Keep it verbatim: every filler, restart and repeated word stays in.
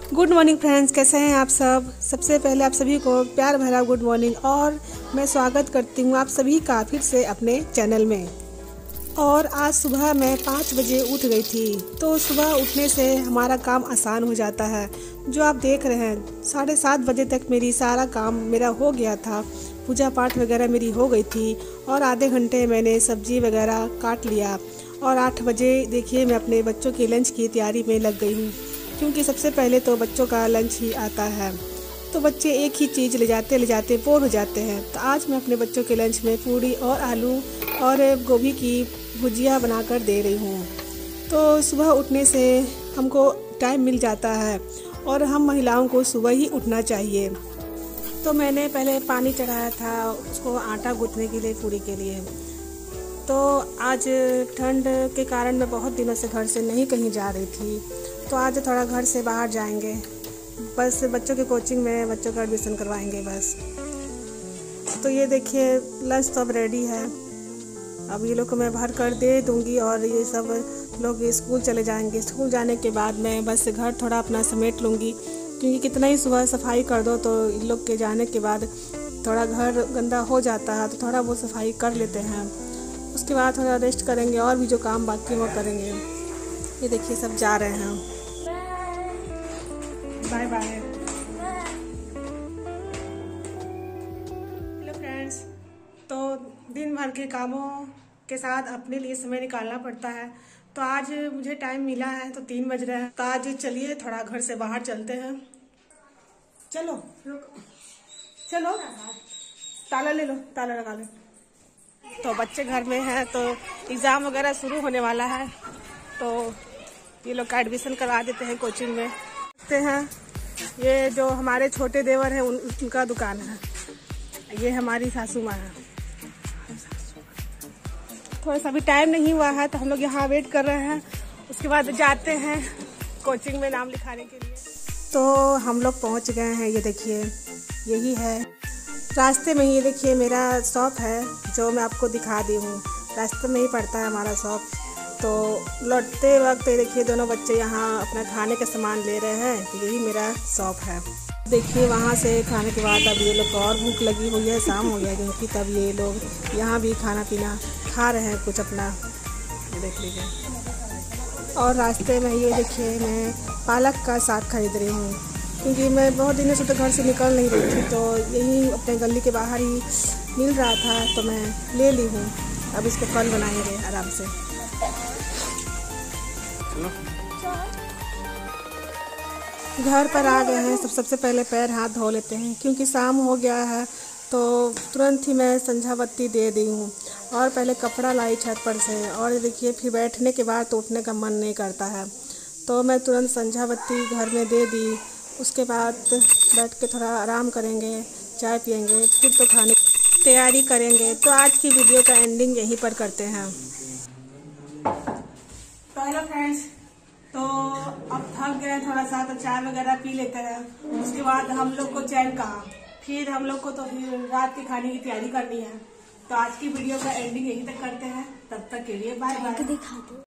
Good morning friends, कैसे हैं आप सब। सबसे पहले आप सभी को प्यार भरा गुड मॉर्निंग और मैं स्वागत करती हूँ आप सभी का फिर से अपने चैनल में। और आज सुबह मैं पाँच बजे उठ गई थी, तो सुबह उठने से हमारा काम आसान हो जाता है। जो आप देख रहे हैं साढ़े सात बजे तक मेरी सारा काम मेरा हो गया था, पूजा पाठ वगैरह मेरी हो गई थी और आधे घंटे मैंने सब्जी वगैरह काट लिया। और आठ बजे देखिए मैं अपने बच्चों की लंच की तैयारी में लग गई हूँ, क्योंकि सबसे पहले तो बच्चों का लंच ही आता है। तो बच्चे एक ही चीज़ ले जाते ले जाते बोर हो जाते हैं। तो आज मैं अपने बच्चों के लंच में पूरी और आलू और गोभी की भुजिया बनाकर दे रही हूँ। तो सुबह उठने से हमको टाइम मिल जाता है और हम महिलाओं को सुबह ही उठना चाहिए। तो मैंने पहले पानी चढ़ाया था उसको आटा गूँथने के लिए, पूरी के लिए। तो आज ठंड के कारण मैं बहुत दिनों से घर से नहीं कहीं जा रही थी, तो आज थोड़ा घर से बाहर जाएंगे, बस बच्चों की कोचिंग में बच्चों का एडमिशन करवाएंगे बस। तो ये देखिए लंच तो अब रेडी है, अब ये लोग को मैं भर कर दे दूंगी और ये सब लोग स्कूल चले जाएंगे। स्कूल जाने के बाद मैं बस घर थोड़ा अपना समेट लूँगी, क्योंकि कितना ही सुबह सफाई कर दो तो इन लोग के जाने के बाद थोड़ा घर गंदा हो जाता है, तो थोड़ा वो सफाई कर लेते हैं। उसके बाद थोड़ा रेस्ट करेंगे और भी जो काम बाकी वो करेंगे। ये देखिए सब जा रहे हैं, बाय बाय। हेलो फ्रेंड्स, तो दिन भर के कामों के साथ अपने लिए समय निकालना पड़ता है। तो आज मुझे टाइम मिला है, तो तीन बज रहे हैं, तो आज चलिए थोड़ा घर से बाहर चलते हैं। चलो रुको, चलो ताला ले लो, ताला लगा लो। तो बच्चे घर में हैं, तो एग्ज़ाम वगैरह शुरू होने वाला है, तो ये लोग का एडमिशन करवा देते हैं कोचिंग में। देखते हैं ये जो हमारे छोटे देवर हैं उन, उनका दुकान है। ये हमारी सासू माँ है। थोड़ा सा भी टाइम नहीं हुआ है, तो हम लोग यहाँ वेट कर रहे हैं, उसके बाद जाते हैं कोचिंग में नाम लिखाने के लिए। तो हम लोग पहुँच गए हैं, ये देखिए यही है। रास्ते में ही देखिए मेरा शॉप है, जो मैं आपको दिखा दी हूँ। रास्ते में ही पड़ता है हमारा शॉप। तो लौटते वक्त देखिए दोनों बच्चे यहाँ अपना खाने का सामान ले रहे हैं, तो यही मेरा शॉप है। देखिए वहाँ से खाने के बाद अब ये लोग और भूख लगी हुई है, शाम हो गया क्योंकि, तब ये लोग यहाँ भी खाना पीना खा रहे हैं कुछ अपना, देख लीजिए। और रास्ते में ये देखिए मैं पालक का साग खरीद रही हूँ, क्योंकि मैं बहुत दिनों से तो घर से निकल नहीं रही थी, तो यही अपने गली के बाहर ही मिल रहा था, तो मैं ले ली हूँ। अब इसको कल बनाएंगे आराम से। घर पर आ गए हैं, सब सबसे पहले पैर हाथ धो लेते हैं, क्योंकि शाम हो गया है। तो तुरंत ही मैं संझा बत्ती दे दी हूँ और पहले कपड़ा लाई छत पर से। और देखिए फिर बैठने के बाद तो उठने का मन नहीं करता है, तो मैं तुरंत संझा बत्ती घर में दे दी। उसके बाद बैठ के थोड़ा आराम करेंगे, चाय पियेंगे, फिर तो खाने की तैयारी करेंगे। तो आज की वीडियो का एंडिंग यहीं पर करते हैं। तो हेलो फ्रेंड्स, तो अब थक गए थोड़ा सा, तो चाय वगैरह पी लेते हैं। उसके बाद हम लोग को चैन कहाँ, फिर हम लोग को तो फिर रात के खाने की तैयारी करनी है। तो आज की वीडियो का एंडिंग यहीं तक करते हैं, तब तक के लिए बाय बाय।